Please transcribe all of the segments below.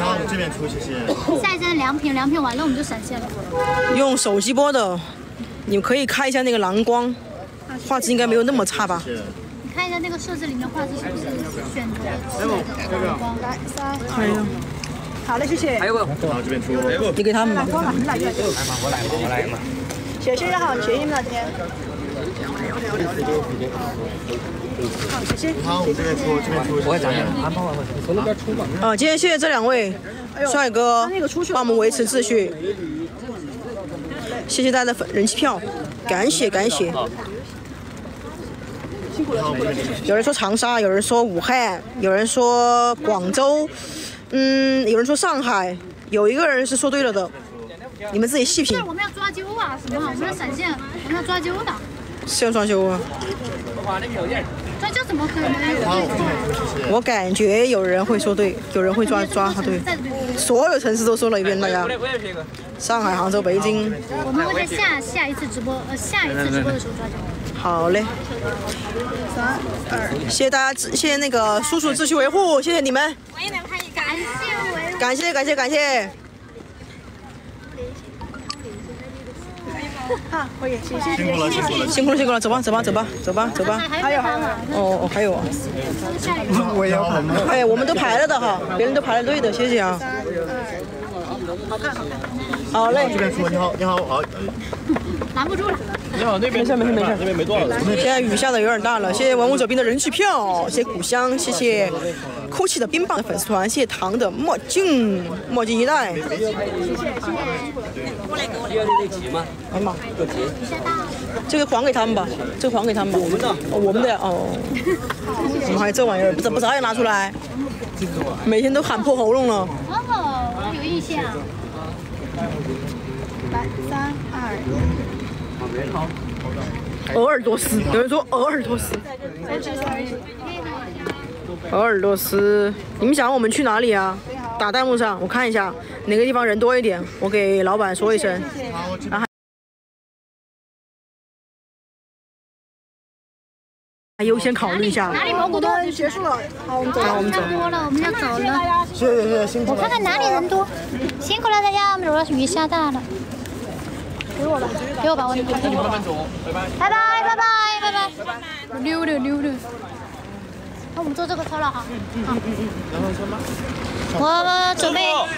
好，这边出，谢谢。 下一站良品，良品完了我们就闪现了。 用手机播的，你可以开一下那个蓝光，画质应该没有那么差吧？ 你看一下那个设置里面画质是不是选择的蓝光？来3、2、1。好嘞，谢谢。 还有个， 好，这边出。 你给他们吧。 我来嘛。 谢谢哈，谢谢你们了今天。好，谢谢。 好，我们这边出，这边出。 我也站着，安排完了，从那边出嘛。 今天谢谢这2位帅哥帮我们维持秩序，谢谢大家的人气票，感谢感谢。有人说长沙，有人说武汉，有人说广州，有人说上海，有一个人是说对了的，你们自己细品。 我们要抓阄啊，什么？我们要闪现，我们要抓阄的。 是要抓阄啊？ 抓阄怎么可能？ 我感觉有人会说对，有人会抓他对。所有城市都说了一遍，大家。上海、杭州、北京。 我们会在下一次直播的时候抓阄。 好嘞。3、2，谢谢大家，谢谢那个叔叔秩序维护，谢谢你们。 我也能拍一个，感谢维护。 感谢。 好，可以，谢谢。 辛苦了，走吧。 还有哦，还有啊。 我也要排。 哎，我们都排了的哈，别人都排了队的，谢谢啊。 好看。 好嘞。 这边出，你好，好。 拦不住了。 你好，那边没事，这边没多少人。 现在雨下的有点大了，谢谢文武者兵的人气票，谢谢古香，谢谢空气的冰棒的粉丝团，谢谢糖的墨镜一代。谢谢。哎妈，这个还给他们吧，我们的哦。怎么还有这玩意儿？不早点拿出来？每天都喊破喉咙了。 哦，有印象。 来3、2、1。 鄂尔多斯，有人说鄂尔多斯。鄂尔多斯，你们想我们去哪里啊？打弹幕上，我看一下哪个地方人多一点，我给老板说一声。然后还优先考虑一下。 哪里蘑菇多？ 结束了，好，我们走。 我们差不多了，我们要走了。 谢谢，辛苦了。 我看看哪里人多，辛苦了大家，我们走了，雨下大了。给我吧，我给你。拜拜。溜。那我们坐这个车了哈。我准备。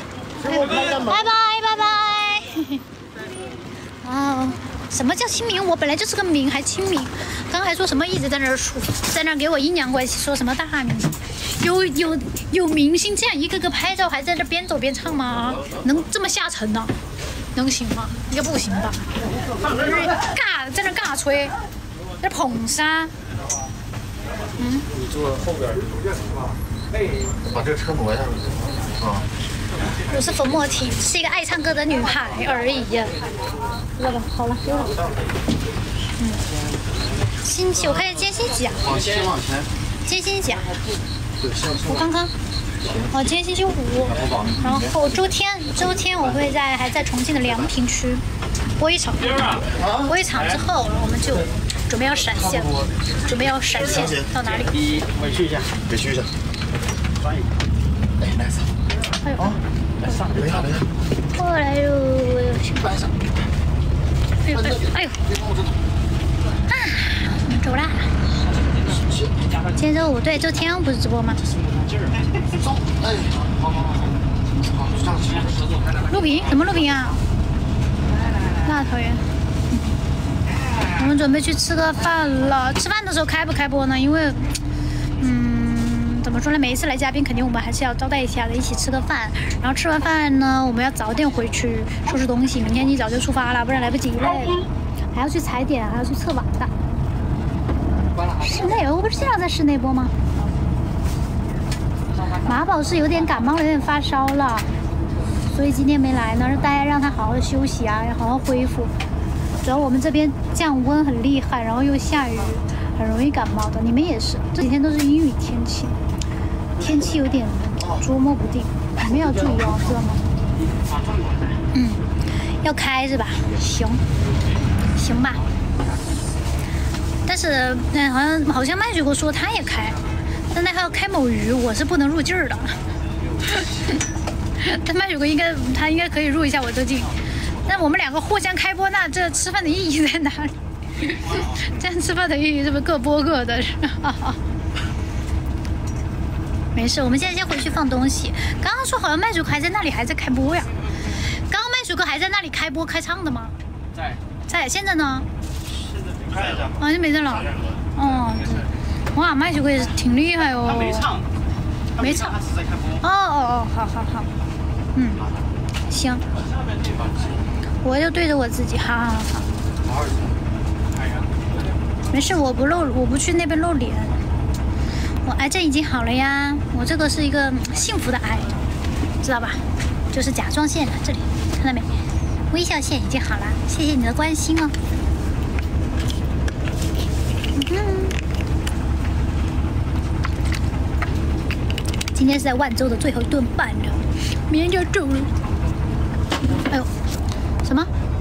拜拜。啊，什么叫亲民？我本来就是个民，还亲民。刚还说什么一直在那儿说，在那儿给我阴阳怪气，说什么大明星。有明星这样一个个拍照，还在这边走边唱吗？能这么下沉呢？能行吗？应该不行吧？在那尬吹，在捧杀。 你坐后边。把这个车挪一下。 我是冯墨缇，是一个爱唱歌的女孩而已。知道吧？好了，丢了。星期我看见今天星期几啊？ 往前。 今天星期几啊？我看看。今天星期5，然后周天我会还在重庆的良品区播一场，之后我们就准备要闪现到哪里？ 委屈一下。哎，nice。 哎呦， 等一下。 过来喽！哎呦，我们走啦。今天周5，对，周天不是直播吗？录屏？怎么录屏啊？那讨厌。我们准备去吃个饭了。吃饭的时候开不开播呢？因为，怎么说呢？每一次来嘉宾，肯定我们还是要招待一下的，一起吃个饭。然后吃完饭呢，我们要早点回去收拾东西。明天一早就出发了，不然来不及了。还要去踩点，还要去测网的。室内，我不是经常在室内播吗？马宝是有点感冒了，有点发烧了，所以今天没来呢。大家让他好好休息啊，要好好恢复。主要我们这边降温很厉害，然后又下雨，很容易感冒的。你们也是，这几天都是阴雨天气，天气有点捉摸不定，你们要注意哦，知道吗？要开是吧？行吧。但是好像麦水果说他也开，但他要开某鱼，我是不能入境的。 但麦水哥他应该可以入一下我的镜。但我们两个互相开播，那这吃饭的意义在哪里？这样吃饭的意义是不是各播各的？没事，我们现在先回去放东西。刚刚说好像麦水哥还在那里还在开播呀？刚刚麦水哥还在那里开播开唱的吗？在。现在呢？ 现在没在了。 啊，就没在了。哦，哇，麦水哥也是挺厉害哦。 他没唱。 没唱。 他是在开播。 哦，好。嗯，行。我就对着我自己，好。没事，我不去那边露脸。我癌症已经好了呀，我这个是一个幸福的癌，知道吧？就是甲状腺这里，看到没？微笑线已经好了，谢谢你的关心哦。今天是在万州的最后一顿饭了，明天就走了。哎呦，什么？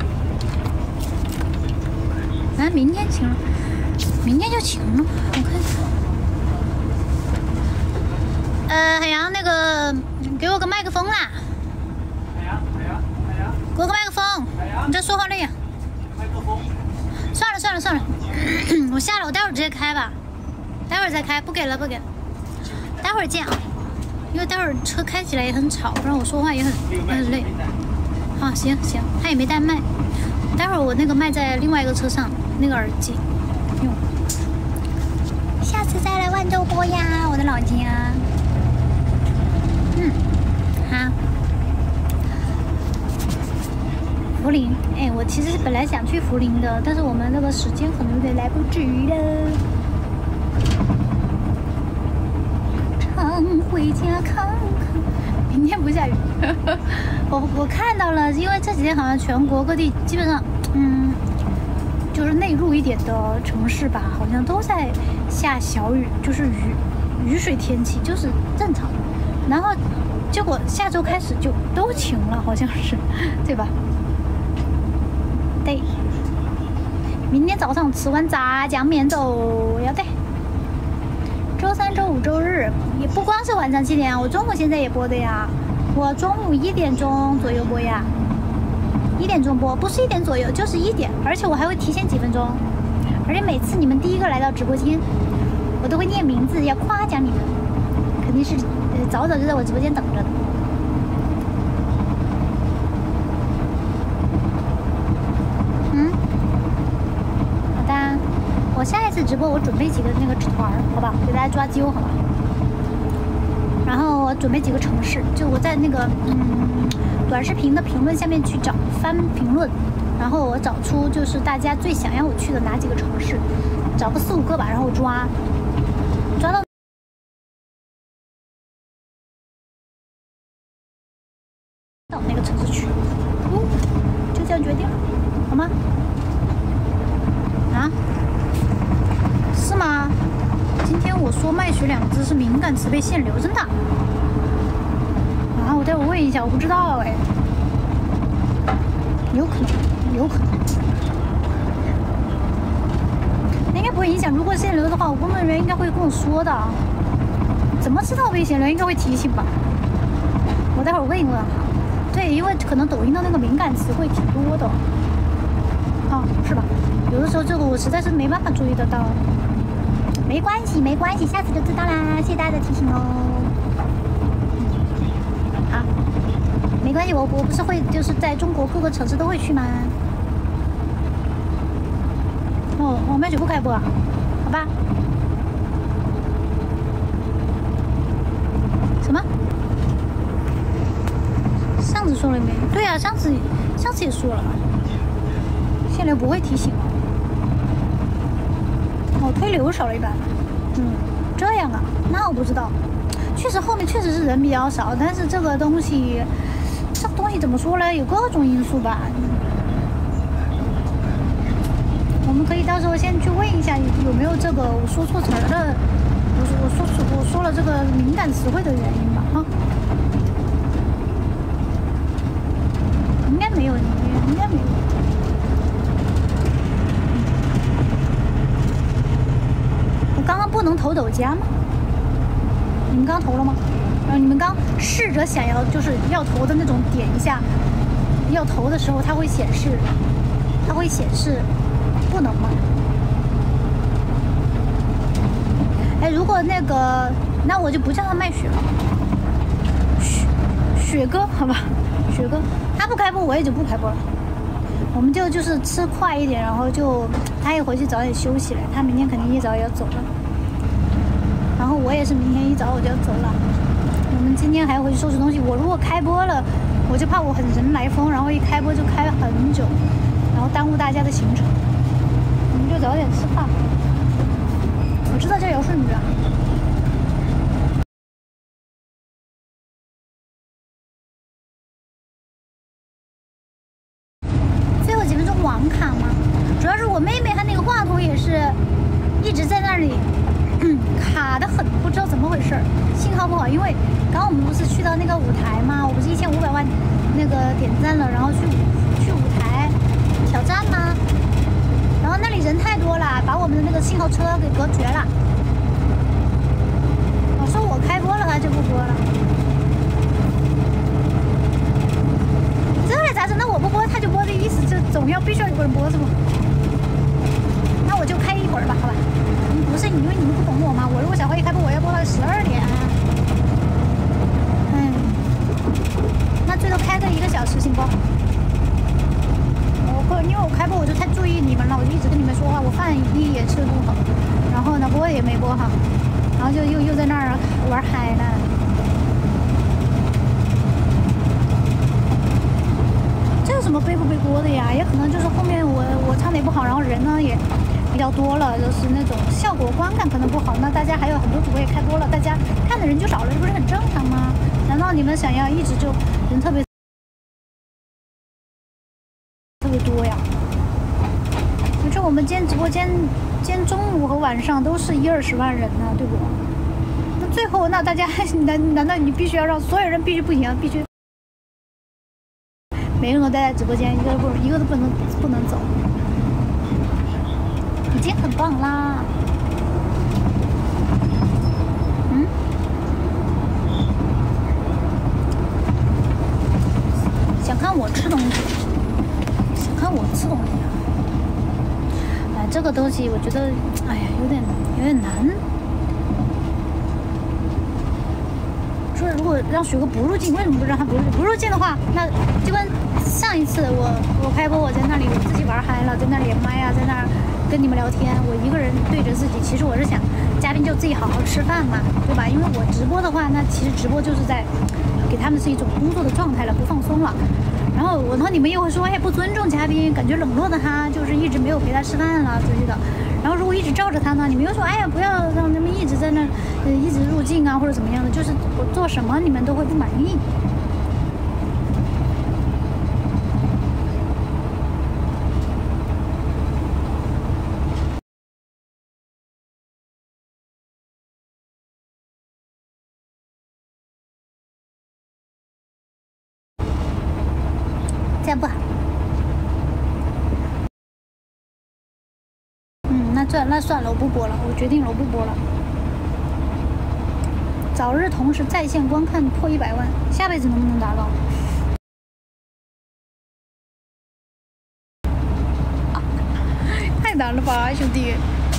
啊，明天晴了，明天就晴了，我看看。海洋，那个给我个麦克风啦！海洋，给我个麦克风！你这说话累呀！麦克风。算了，我下了，我待会儿直接开吧，待会儿再开，不给了，待会儿见啊！因为待会儿车开起来也很吵，不然我说话也很累。好，行，他也没带麦，待会儿我那个麦在另外一个车上，那个耳机用。下次再来万州播呀，我的老家。好。涪陵，哎，我其实本来想去涪陵的，但是我们那个时间可能有点来不及了。常回家看看，明天不下雨。我看到了，因为这几天好像全国各地基本上，就是内陆一点的城市吧，好像都在下小雨，就是雨水天气，就是正常的。然后结果下周开始就都晴了，好像是，对吧？对，明天早上吃碗炸酱面粥，要得。周三、周五、周日也不光是晚上7点啊，我中午现在也播的呀。我中午1点钟左右播呀，1点钟播，不是1点左右，就是1点，而且我还会提前几分钟。而且每次你们第一个来到直播间，我都会念名字，要夸奖你们，肯定是早就在我直播间等着的。我下一次直播，我准备几个那个纸团，好吧，给大家抓阄，好吧。然后我准备几个城市，就我在那个短视频的评论下面去找翻评论，然后我找出就是大家最想要我去的哪几个城市，找个4、5个吧，然后抓到那个城市去，就这样决定了，好吗？啊？是吗？今天我说麦曲2个字是敏感词被限流，真的？啊，我待会问一下，我不知道哎，有可能。那应该不会影响，如果限流的话，我工作人员应该会跟我说的。怎么知道被限流？应该会提醒吧？我待会儿问一问哈。对，因为可能抖音的那个敏感词汇挺多的，啊，是吧？有的时候这个我实在是没办法注意得到。没关系，下次就知道啦。谢谢大家的提醒哦。好，没关系，我不是会就是在中国各个城市都会去吗？我们就不开播，好吧？什么？上次说了没？对啊，上次也说了，限流不会提醒哦。推流少了一半，这样啊？那我不知道。确实后面确实是人比较少，但是这个东西怎么说呢？有各种因素吧。我们可以到时候先去问一下有没有这个我说错词儿的，我说了这个敏感词汇的原因吧，哈。应该没有。刚刚不能投抖加吗？你们刚投了吗？ 你们刚试着想要就是要投的那种点一下，要投的时候它会显示不能吗？哎，如果那个，那我就不叫他卖血了，雪哥，好吧，雪哥，他不开播我也就不开播了。我们就是吃快一点，然后他也回去早点休息了，他明天肯定一早也要走了。然后我也是明天一早我就要走了。我们今天还要回去收拾东西。我如果开播了，我就怕我很人来疯，然后一开播就开很久，然后耽误大家的行程。我们就早点吃饭。我知道叫姚顺宇啊。最后几分钟网卡嘛，主要是我妹妹她那个话筒也是一直在那里。卡得很，不知道怎么回事，信号不好。因为刚刚我们不是去到那个舞台吗？我不是1500万那个点赞了，然后去舞台挑战吗？然后那里人太多了，把我们的那个信号车给隔绝了。我说我开播了，他就不播了。这来咋整？那我不播他就播的意思，就总要必须要有个人播是不？那我就开一会儿吧，好吧。不是因为你们不懂我吗？我如果小花一开播，我要播到12点。那最多开个1个小时行不？因为我开播我就太注意你们了，我就一直跟你们说话，我饭也吃得不好，然后呢播也没播好，然后就又在那儿玩嗨了。这有什么背不背锅的呀？也可能就是后面我唱的也不好，然后人呢也比较多了，就是那种效果观感可能不好，那大家还有很多主播也开播了，大家看的人就少了，这不是很正常吗？难道你们想要一直就人特别多呀？而且我们今天直播间中午和晚上都是10-20万人呢，对不？那最后那大家难道你必须要让所有人必须不行，必须每个人都待在直播间，一个都不能走？已经很棒啦。想看我吃东西，想看我吃东西啊！哎，这个东西我觉得，哎呀，有点难。说如果让雪哥不入镜，为什么不让他不入镜的话，那就跟上一次我开播，我在那里我自己玩嗨了，在那连麦啊，在那儿跟你们聊天，我一个人对着自己，其实我是想嘉宾就自己好好吃饭嘛，对吧？因为我直播的话，那其实直播就是在给他们是一种工作的状态了，不放松了。然后你们又会说，哎，不尊重嘉宾，感觉冷落的他，就是一直没有陪他吃饭了之类的。然后如果一直罩着他呢，你们又说，哎呀，不要让他们一直在那一直入镜啊，或者怎么样的，就是我做什么你们都会不满意。这样不好。那算了，我不播了，我决定了，我不播了。早日同时在线观看破100万，下辈子能不能达到？太难了吧，兄弟！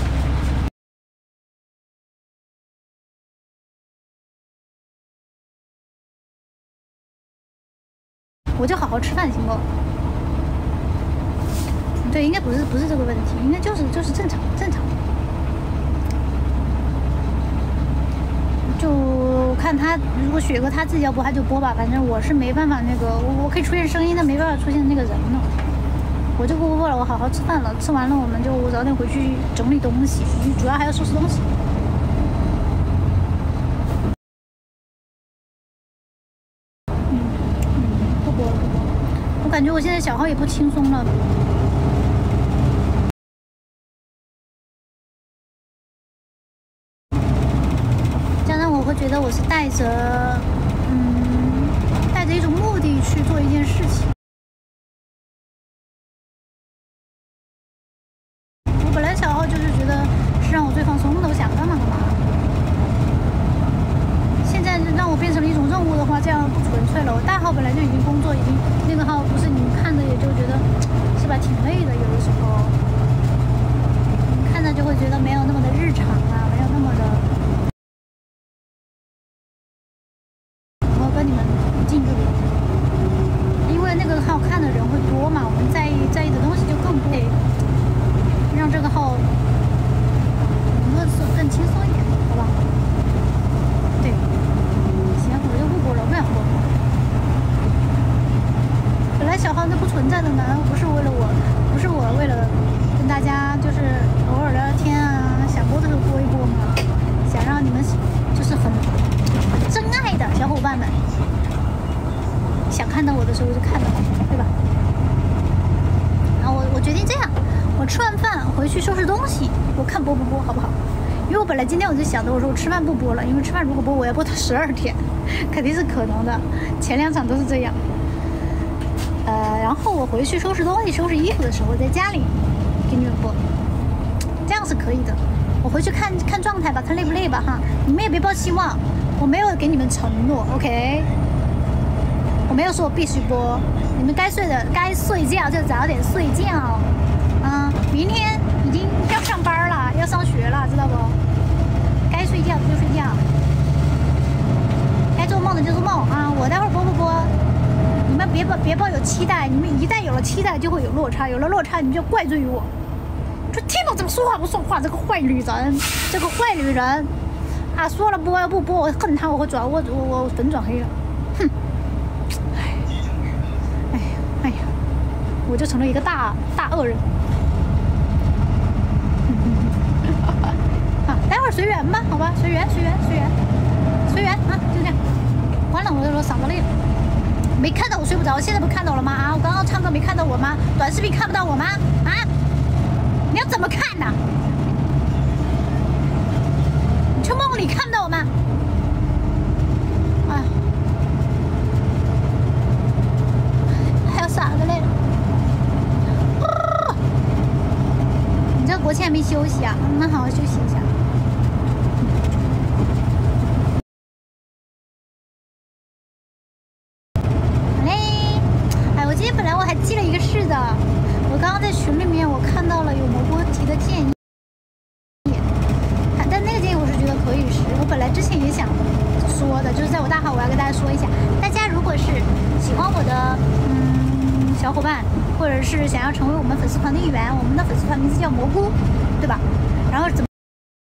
我就好好吃饭行不？对，应该不是这个问题，应该就是正常。就看他，如果雪哥他自己要播他就播吧，反正我是没办法那个，我可以出现声音，但没办法出现那个人了。我就不播了，我好好吃饭了，吃完了我早点回去整理东西，主要还要收拾东西。不播了。我感觉我现在小号也不轻松了。我会觉得我是带着一种目的去做一件事情。我本来小号就是觉得是让我最放松的，我想干嘛干嘛。现在让我变成了一号本来就已经工作，已经那个号不是你们看的也就觉得是吧，挺累的，有的时候看着就会觉得没有那么的日常啊，没有那么的。我跟你们近距离，因为那个号看的人会多嘛，我们在意的东西就更会让这个号更轻松一点，好吧？对，行，我就不播了，不想播。本来小号那不存在的呢，不是为了我，不是我为了跟大家就是偶尔聊聊天啊，想播的时候播一播嘛，想让你们就是很真爱的小伙伴们，想看到我的时候就看到我，对吧？然后我决定这样，我吃完饭回去收拾东西，我看播不播好不好？因为我本来今天我就想着，我说我吃饭不播了，因为吃饭如果播，我要播它12天，肯定是可能的。前2场都是这样。然后我回去收拾东西、收拾衣服的时候，在家里给你们播，这样是可以的。我回去看看状态吧，看累不累吧哈。你们也别抱希望，我没有给你们承诺 ，OK？ 我没有说我必须播，你们该睡觉就早点睡觉。明天已经要上班了，要上学了，知道不？该睡觉的就睡觉，该做梦的就做梦啊！我待会儿播不播？你们别抱有期待，你们一旦有了期待，就会有落差，有了落差，你们就怪罪于我。说听我怎么说话不说话，这个坏女人，这个坏女人啊！说了播要不播，我恨她，我会转我粉转黑了，哼！哎呀，我就成了一个大恶人。待会儿随缘吧，好吧，随缘啊，就这样。完了，我嗓子累了，没看到我睡不着，现在不看到了吗？啊，我刚刚唱歌没看到我吗？短视频看不到我吗？啊，你要怎么看呢？你去梦里看不到我吗？哎，还有嗓子累了。你这国庆还没休息啊？那好好休息一下。记了一个事的，我刚刚在群里面我看到了有蘑菇提的建议，但那个建议我是觉得可以实。我本来之前也想说的，就是在我大号我要跟大家说一下，大家如果是喜欢我的小伙伴，或者是想要成为我们粉丝团的一员，我们的粉丝团名字叫蘑菇，对吧？然后怎么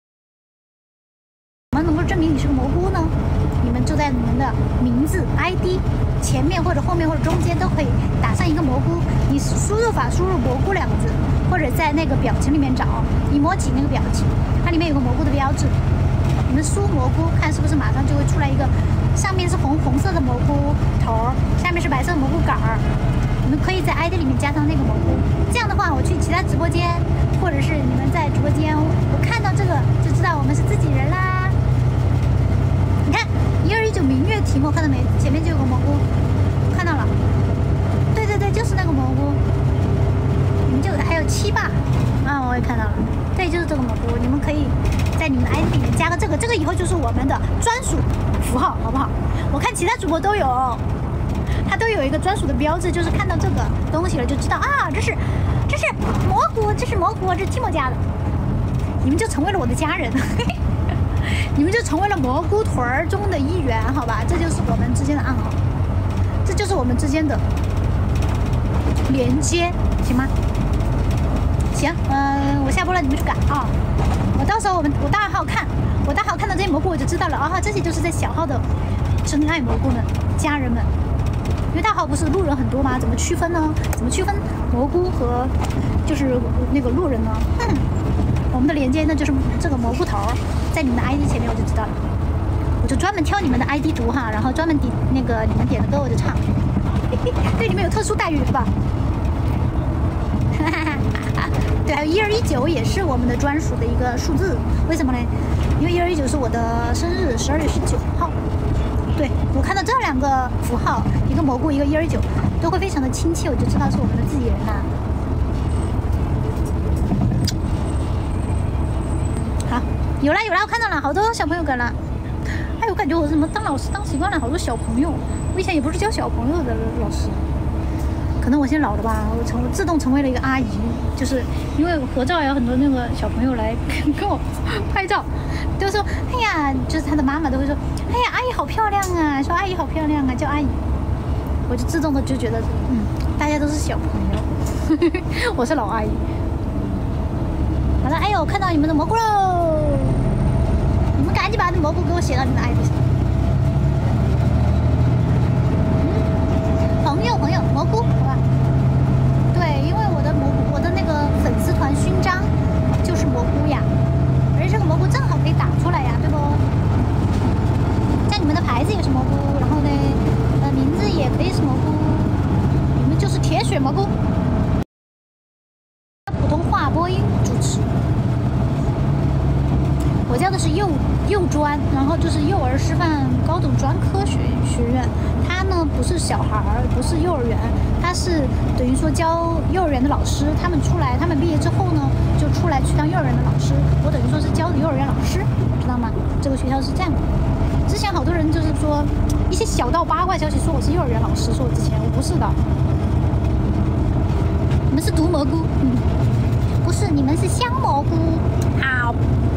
能够证明你是个蘑菇呢？你们就在你们的名字 ID 前面或者后面或者中间都可以打上一个蘑菇，你输入法输入蘑菇2个字，或者在那个表情里面找emoji那个表情，它里面有个蘑菇的标志，你们输蘑菇看是不是马上就会出来一个，上面是红色的蘑菇头，下面是白色的蘑菇杆儿，你们可以在 ID 里面加上那个蘑菇，这样的话我去其他直播间或者是你们在直播间，我看到这个就知道我们是自己人啦。你看1219明月题目看到没？前面就有个蘑菇，看到了。对，就是那个蘑菇。你们就还有7吧？啊，我也看到了。对，就是这个蘑菇。你们可以在你们的 ID 里面加个这个，这个以后就是我们的专属符号，好不好？我看其他主播都有，它都有一个专属的标志，就是看到这个东西了就知道啊，这是蘑菇，这是蘑菇，这是 Timo 家的。你们就成为了我的家人。你们就成为了蘑菇团中的一员，好吧？这就是我们之间的暗号，这就是我们之间的连接，行吗？行，我下播了，你们去赶啊！我到时候我大号看到这些蘑菇，我就知道了啊，这些就是在小号的真爱蘑菇们、家人们。因为大号不是路人很多吗？怎么区分呢？怎么区分蘑菇和就是那个路人呢？我们的连接呢就是这个蘑菇头，在你们的 ID 前面我就知道了，我就专门挑你们的 ID 读哈，然后专门点那个你们点的歌我就唱，对你们有特殊待遇是吧？对，还有1219也是我们的专属的一个数字，为什么呢？因为1219是我的生日，12月19号。对，我看到这2个符号，一个蘑菇，一个1219，都会非常的亲切，我就知道是我们的自己人啦。好，有啦，我看到了，好多小朋友跟了。哎我感觉我怎么当老师当习惯了好多小朋友，我以前也不是教小朋友的老师。可能我现在老了吧，我自动成为了一个阿姨，就是因为合照有很多那个小朋友来跟我拍照，都说哎呀，就是他的妈妈都会说，哎呀，阿姨好漂亮啊，说阿姨好漂亮啊，叫阿姨，我就自动的就觉得，大家都是小朋友，我是老阿姨。好了，哎呦，看到你们的蘑菇喽，你们赶紧把蘑菇给我写到你们的 ID 上。朋友，蘑菇，好吧？对，因为我的那个粉丝团勋章就是蘑菇呀，而且这个蘑菇正好可以打出来呀，对不？像你们的牌子也是蘑菇，然后呢，名字也可以是蘑菇，你们就是铁血蘑菇。普通话播音主持，我教的是幼专，然后就是幼儿师范高等专科学院。他呢不是小孩儿，不是幼儿园，他是等于说教幼儿园的老师。他们毕业之后呢，就出来去当幼儿园的老师。我等于说是教的幼儿园老师，知道吗？这个学校是这样的。之前好多人就是说一些小道八卦消息，说我是幼儿园老师，说我之前我不是的。你们是毒蘑菇，不是，你们是香蘑菇。好。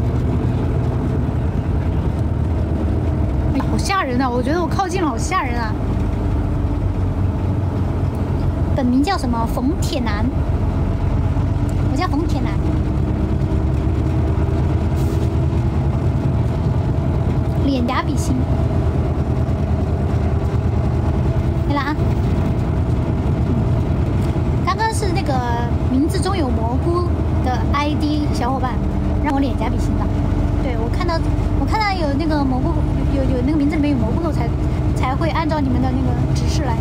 好吓人啊！我觉得我靠近了，好吓人啊！本名叫什么？冯铁男，我叫冯铁男。脸颊比心，对了啊！刚刚是那个名字中有蘑菇的 ID 小伙伴让我脸颊比心的。对，我看到有那个蘑菇，有那个名字里面有蘑菇的，才会按照你们的那个指示来。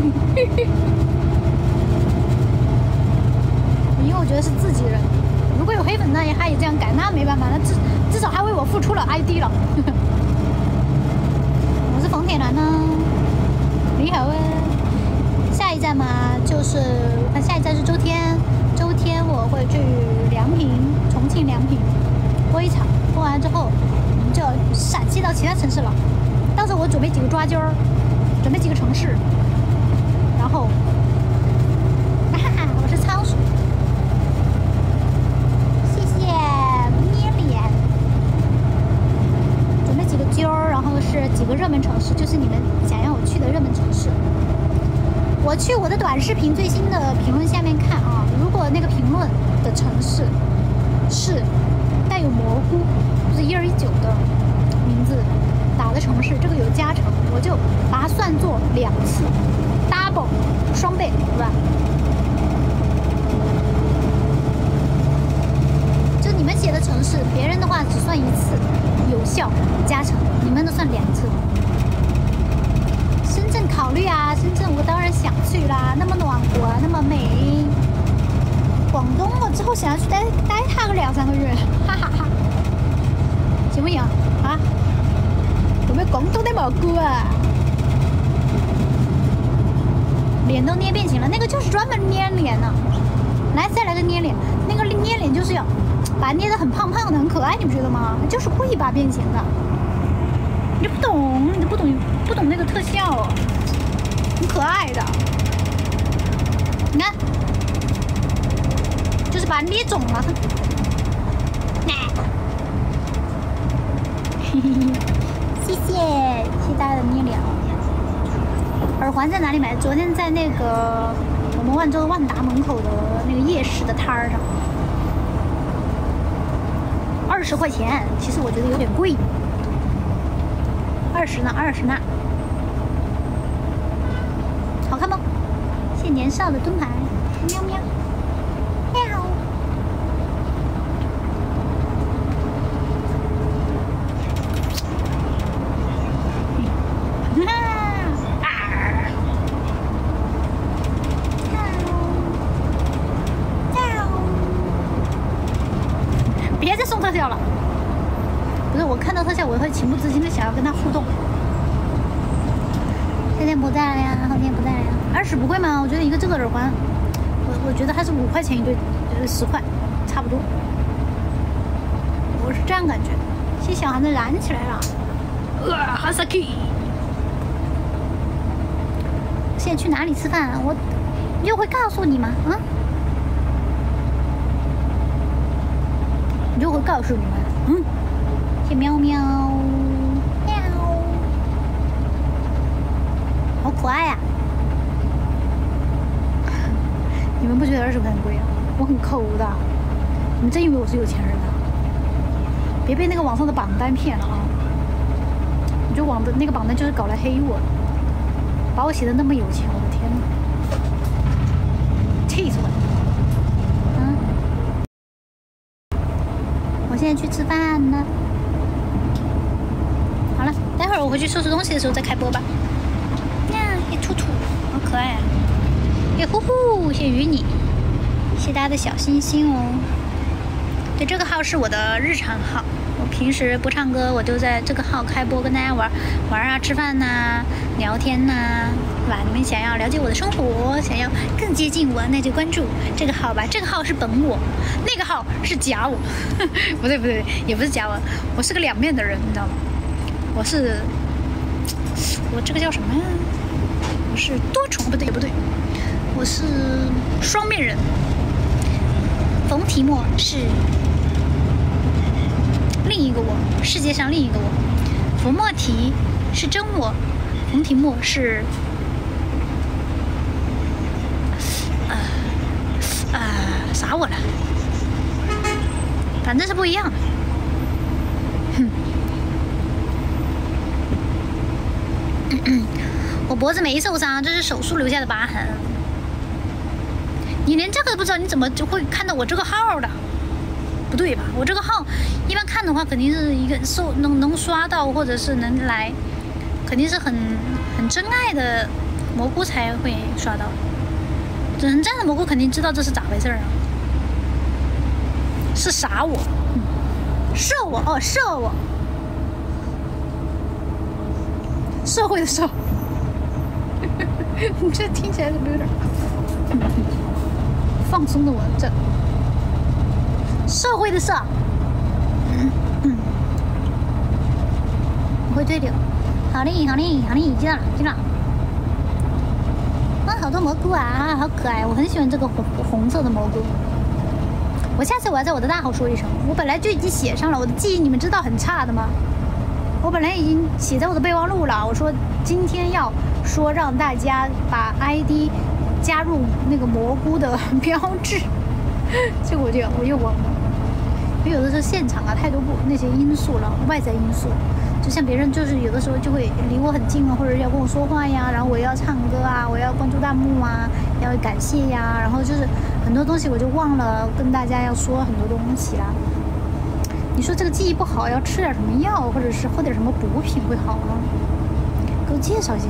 因为我觉得是自己人，如果有黑粉那他也这样改，那没办法，那至少他为我付出了 ID 了。我是冯铁男呢，你好啊。下一站嘛，就是我看下一站是周天我会去梁平，重庆梁平播一场。播完之后，我们就要陕西到其他城市了。到时候我准备几个抓阄儿，准备几个城市，然后，我是仓鼠，谢谢捏脸。准备几个阄儿，然后是几个热门城市，就是你们想要我去的热门城市。我去我的短视频最新的评论下面看啊，如果那个评论的城市是带有蘑菇，就是129的名字打的城市，这个有加成，我就把它算作2次 ，double 双倍，对吧？就你们写的城市，别人的话只算1次，有效加成，你们的算2次。深圳考虑啊，深圳我当然想去啦，那么暖和，那么美。广东我之后想要去待它个2、3个月，哈哈哈。行不行啊？有没有广东的蘑菇啊？脸都捏变形了，那个就是专门捏脸呢。来，再来个捏脸，那个捏脸就是要把它捏得很胖胖的，很可爱，你不觉得吗？就是故意把它变形的。你不懂，你不懂那个特效，很可爱的。你看。就是把它捏肿了，谢谢大家的捏脸。耳环在哪里买？昨天在那个我们万州万达门口的那个夜市的摊儿上，20块钱，其实我觉得有点贵。20呢？好看吗？谢谢年少的盾牌，喵喵。别再送特效了，不是我看到特效，我会情不自禁的想要跟他互动。今天不在了呀，后天不在了呀。20不贵吗？我觉得一个这个耳环，我觉得还是5块钱一对，10块，差不多。我是这样感觉。谢谢小韩的燃起来了， 哈萨克。现在去哪里吃饭？我又会告诉你吗？嗯，我就会告诉你们。嗯，谢喵喵喵，好可爱呀、你们不觉得20块很贵啊？我很抠的，你们真以为我是有钱人啊？别被那个网上的榜单骗了啊！我觉得那个榜单就是搞来黑我，把我写的那么有钱，我的天哪，气死我了！嗯，我现在去吃饭呢。好了，待会儿我回去收拾东西的时候再开播吧。呀，一兔兔，好可爱啊！耶呼呼，谢鱼你，谢大家的小心心哦。对，这个号是我的日常号，我平时不唱歌，我就在这个号开播跟大家玩啊、吃饭呐、聊天呐、对吧？你们想要了解我的生活，想要更接近我，那就关注这个号吧。这个号是本我，那个号是假我。不对，也不是假我，我是个两面的人，你知道吗？我这个叫什么呀？我是多重，不对，我是双面人。冯提莫是另一个我，世界上另一个我。佛莫提是真我，冯提莫是啥我了？反正是不一样的。我脖子没受伤，这是手术留下的疤痕。你连这个都不知道，你怎么就会看到我这个号的？不对吧？我这个号一般看的话，肯定是一个能刷到，或者是能来，肯定是很真爱的蘑菇才会刷到。很真的蘑菇肯定知道这是咋回事啊？是啥我？射我哦，射我。社会的社，你这听起来是不是有点放松的？我这社会的社，我会对的。好嘞，知道了。哇，好多蘑菇啊，好可爱！我很喜欢这个红色的蘑菇。下次我要在我的大号说一声，我本来就已经写上了，我的记忆你们知道很差的吗？我本来已经写在我的备忘录了，我说今天要说让大家把 ID 加入那个蘑菇的标志，结果我又忘了，因为有的时候现场啊太多那些因素了，外在因素，就像别人就是有的时候就会离我很近啊，或者要跟我说话呀，然后我要唱歌啊，我要关注弹幕啊，要感谢呀，然后就是很多东西我就忘了跟大家要说很多东西啦。你说这个记忆不好，要吃点什么药，或者是喝点什么补品会好啊？给我介绍，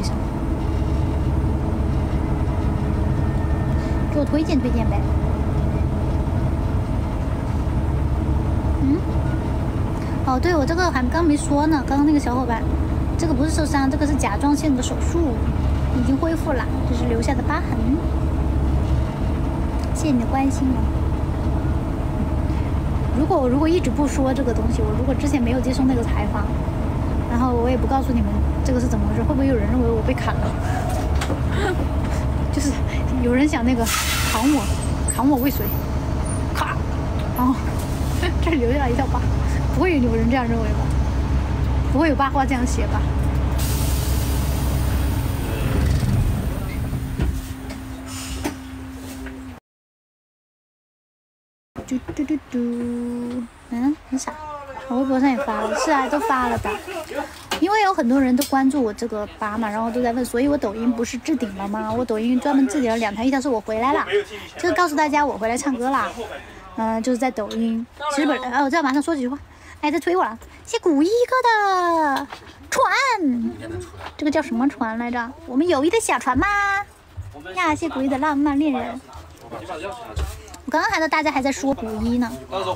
给我推荐呗。哦，对，我这个还刚没说呢，刚刚那个小伙伴，这个不是受伤，这个是甲状腺的手术，已经恢复了，这是留下的疤痕。谢谢你的关心哦。如果一直不说这个东西，我如果之前没有接受那个采访，然后我也不告诉你们这个是怎么回事，会不会有人认为我被砍了？就是有人想那个砍我未遂，咔，然后这留下了一条疤，不会有人这样认为吧？不会有八卦这样写吧？很傻。我微博上也发了，是啊，都发了的。因为有很多人都关注我这个疤嘛，然后都在问，所以我抖音不是置顶了吗？我抖音专门置顶了2条，一条是我回来了，就是告诉大家我回来唱歌啦。就是在抖音。其实我再马上说几句话。哎，在推我了，谢古一哥的船，这个叫什么船来着？我们友谊的小船吗？呀，谢古一的浪漫恋人。我刚刚看到大家还在说古一呢。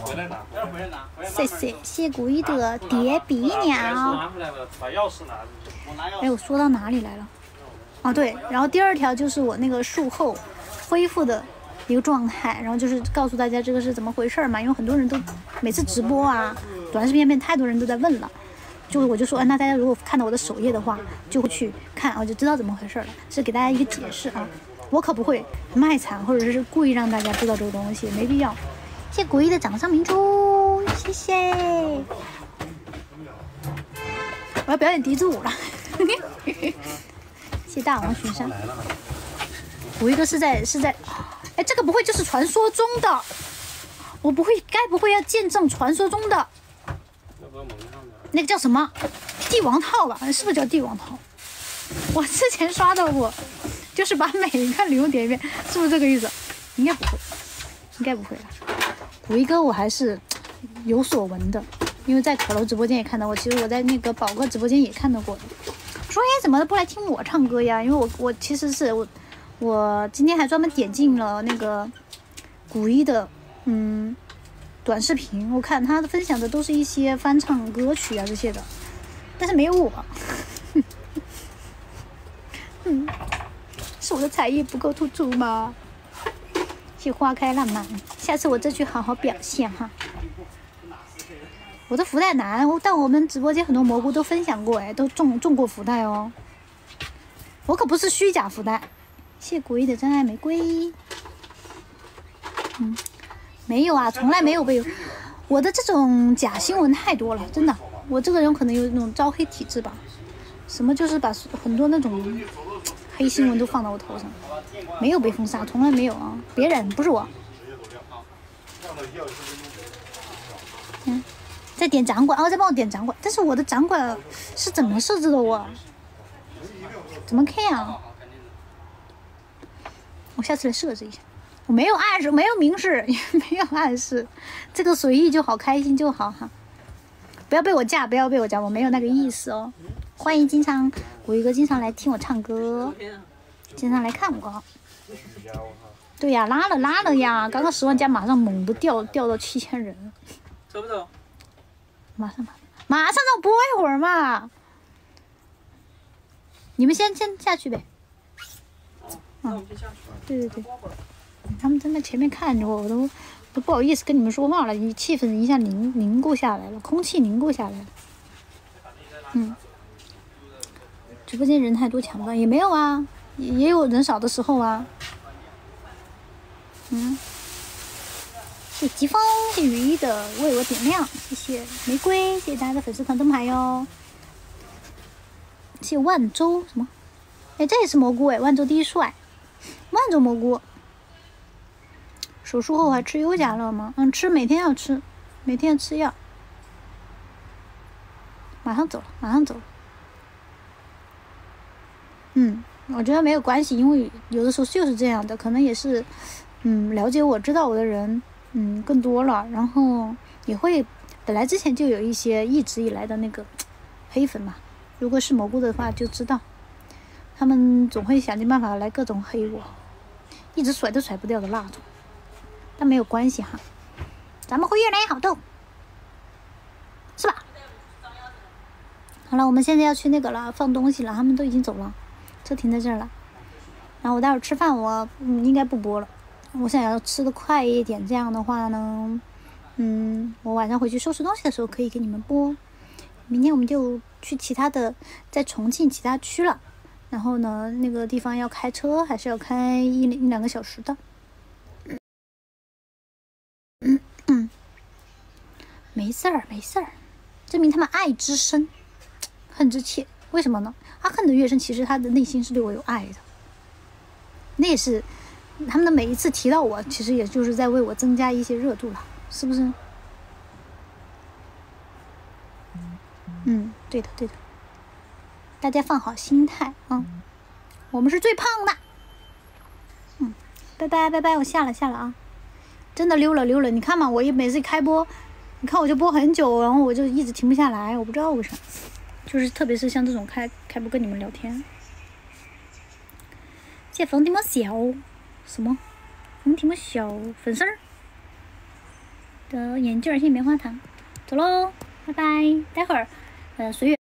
谢古一的叠比鸟。哎，我说到哪里来了？哦，对，然后第2条就是我那个术后恢复的一个状态，然后就是告诉大家这个是怎么回事嘛，因为很多人都每次直播啊、短视频里面太多人都在问了， 就是我就说，那大家如果看到我的首页的话，就会去看，我就知道怎么回事了。是给大家一个解释啊，我可不会卖惨，或者是故意让大家知道这个东西，没必要。谢谢古一的掌上明珠，谢谢。我要表演笛子舞了，谢谢大王巡山。古一哥是在，哎，这个不会就是传说中的？我不会，该不会要见证传说中的？那个叫什么帝王套吧？是不是叫帝王套？我之前刷到过，就是把每一个礼物点一遍，是不是这个意思？应该不会，应该不会。古一哥我还是有所闻的，因为在可楼直播间也看到过，其实我在那个宝哥直播间也看到过的。说哎，怎么不来听我唱歌呀？因为我其实是我今天还专门点进了那个古一的短视频，我看他分享的都是一些翻唱歌曲啊这些的，但是没有我。是我的才艺不够突出吗？谢花开烂漫，下次我再去好好表现哈。我的福袋难，但我们直播间很多蘑菇都分享过，哎，都中过福袋哦。我可不是虚假福袋。谢古一的真爱玫瑰。没有啊，从来没有被。我的这种假新闻太多了，真的。我这个人可能有那种招黑体质吧，什么就是把很多那种黑新闻都放到我头上，没有被封杀，从来没有啊，别人不是我。再点掌管，再帮我点掌管，但是我的掌管是怎么设置的我？怎么看啊？我下次来设置一下。我没有暗示，没有明示，也没有暗示，这个随意就好，开心就好哈。不要被我架，不要被我架，我没有那个意思哦。欢迎古一哥经常来听我唱歌，经常来看我。对呀，拉了呀！刚刚10万加，马上猛地掉到7000人。 走不走？ 马上让我播一会儿嘛。你们先下去呗。对。他们在那前面看着我，我都不好意思跟你们说话了，气氛一下凝固下来了，空气凝固下来了。直播间人太多抢不到，也没有啊，也有人少的时候啊。谢谢疾风，谢谢雨衣的为我点亮，谢谢玫瑰，谢谢大家的粉丝团灯牌哟。谢谢万州什么？哎，这也是蘑菇哎，万州第一帅，万州蘑菇。手术后还吃优甲乐吗？吃，每天要吃，每天要吃药。马上走了。我觉得没有关系，因为有的时候就是这样的，可能也是，了解我知道我的人，更多了，然后也会，本来之前就有一些一直以来的那个黑粉嘛，如果是蘑菇的话就知道，他们总会想尽办法来各种黑我，一直甩都甩不掉的那种。但没有关系哈，咱们会越来越好的，是吧？好了，我们现在要去那个了，放东西了，他们都已经走了，车停在这儿了。然后我待会儿吃饭，我应该不播了，我想要吃的快一点，这样的话呢，我晚上回去收拾东西的时候可以给你们播。明天我们就去其他的，在重庆其他区了，然后呢，那个地方要开车，还是要开一两个小时的。没事儿，证明他们爱之深，恨之切。为什么呢？他恨得越深，其实他的内心是对我有爱的。那也是他们的每一次提到我，其实也就是在为我增加一些热度了，是不是？对的。大家放好心态啊，我们是最胖的。拜拜，我下了啊，真的溜了。你看嘛，我每次开播。你看我就播很久，然后我就一直停不下来，我不知道为啥，就是特别是像这种开播跟你们聊天。谢冯提莫小什么？冯提莫小粉丝儿的眼镜，谢谢棉花糖，走喽，拜拜，待会儿随缘。